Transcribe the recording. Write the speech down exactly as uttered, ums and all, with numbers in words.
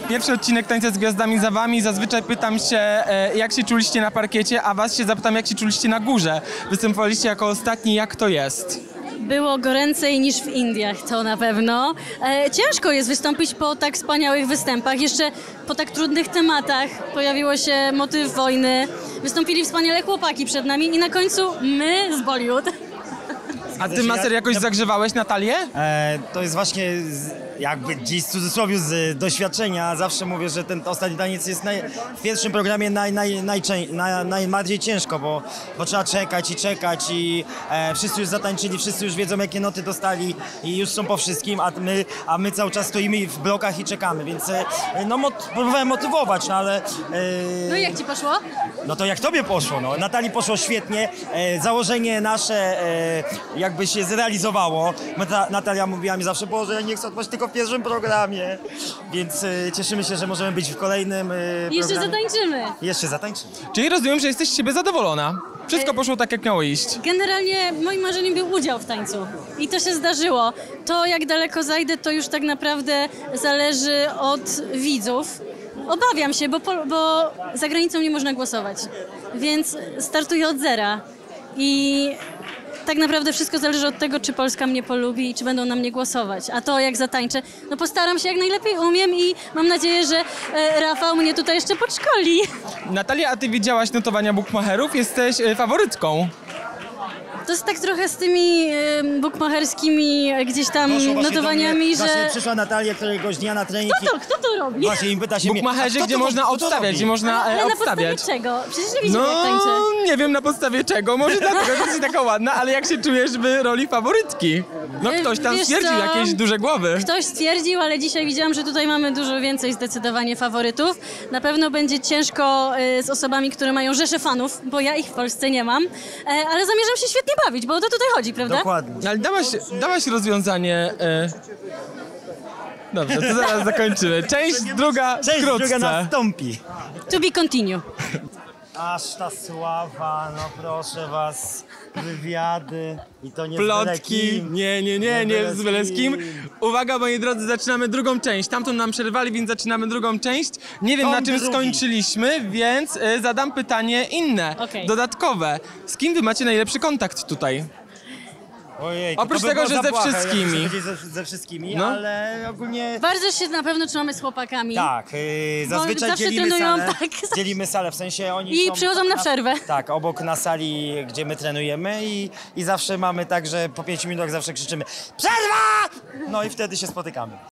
Pierwszy odcinek Tańca z Gwiazdami za wami. Zazwyczaj pytam się, e, jak się czuliście na parkiecie, a was się zapytam, jak się czuliście na górze. Występowaliście jako ostatni, jak to jest? Było goręcej niż w Indiach, to na pewno. E, ciężko jest wystąpić po tak wspaniałych występach, jeszcze po tak trudnych tematach. Pojawiło się motyw wojny, wystąpili wspaniale chłopaki przed nami i na końcu my z Bollywood. A ty, Maser, jakoś zagrzewałeś Natalię? E, to jest właśnie z, jakby gdzieś w cudzysłowie z doświadczenia. Zawsze mówię, że ten ostatni taniec jest naj, w pierwszym programie naj, naj, najczę, naj, najbardziej ciężko, bo, bo trzeba czekać i czekać i e, wszyscy już zatańczyli, wszyscy już wiedzą, jakie noty dostali i już są po wszystkim, a my, a my cały czas stoimy w blokach i czekamy, więc e, no mot, próbowałem motywować, no ale... E, No i jak ci poszło? No to jak tobie poszło, no. Natalii poszło świetnie, e, założenie nasze e, jakby się zrealizowało. Nata, Natalia mówiła mi zawsze, Boże, ja nie chcę odpaść tylko w pierwszym programie, więc e, cieszymy się, że możemy być w kolejnym e, I jeszcze programie. zatańczymy. Jeszcze zatańczymy. Czyli rozumiem, że jesteś z siebie zadowolona. Wszystko poszło tak, jak miało iść. Generalnie moim marzeniem był udział w tańcu i to się zdarzyło. To, jak daleko zajdę, to już tak naprawdę zależy od widzów. Obawiam się, bo, po, bo za granicą nie można głosować, więc startuję od zera i tak naprawdę wszystko zależy od tego, czy Polska mnie polubi i czy będą na mnie głosować. A to, jak zatańczę, no postaram się jak najlepiej umiem i mam nadzieję, że e, Rafał mnie tutaj jeszcze podszkoli. Natalia, a ty widziałaś notowania bookmacherów? Jesteś e, faworytką. To jest tak trochę z tymi e, bukmacherskimi e, gdzieś tam Doszło właśnie notowaniami, do mnie, że... Właśnie przyszła Natalia któregoś dnia na trening. Kto to, kto to robi? Właśnie im pyta się mnie, Bookmacherzy, a kto gdzie to- można kto to obstawiać, robi? gdzie można e, Ale na obstawiać. podstawie czego? Przecież nie widzicie, jak tańczę. No, nie wiem na podstawie czego, może dlatego, że jesteś taka ładna, ale jak się czujesz w roli faworytki? No E, ktoś tam wiesz stwierdził co? jakieś duże głowy. Ktoś stwierdził, ale dzisiaj widziałam, że tutaj mamy dużo więcej zdecydowanie faworytów. Na pewno będzie ciężko y, z osobami, które mają rzesze fanów, bo ja ich w Polsce nie mam, e, ale zamierzam się świetnie bawić, bo o to tutaj chodzi, prawda? Dokładnie. Ale dałaś, dałaś rozwiązanie... E... Dobrze, to zaraz zakończymy. Część druga Część wkrótce. druga nastąpi. To be continue. Aż ta sława, no proszę was, wywiady i to nie z Plotki. byle kim. Nie, nie, nie, nie z byle z kim. Uwaga, moi drodzy, zaczynamy drugą część. Tamtą nam przerwali, więc zaczynamy drugą część. Nie wiem, Tom na czym drugi. skończyliśmy, więc y, zadam pytanie inne, Okej. dodatkowe. Z kim wy macie najlepszy kontakt tutaj? Ojej, Oprócz by tego, było że ze za błahe, wszystkimi. jakby się powiedzieć Ze, ze wszystkimi, No. ale ogólnie... Bardzo się na pewno trzymamy z chłopakami. Tak, yy, zazwyczaj zawsze dzielimy trenują, salę, tak. dzielimy salę, w sensie oni I są przychodzą na przerwę. Tak, obok na sali, gdzie my trenujemy i, i zawsze mamy tak, że po pięciu minutach zawsze krzyczymy PRZERWA! No i wtedy się spotykamy.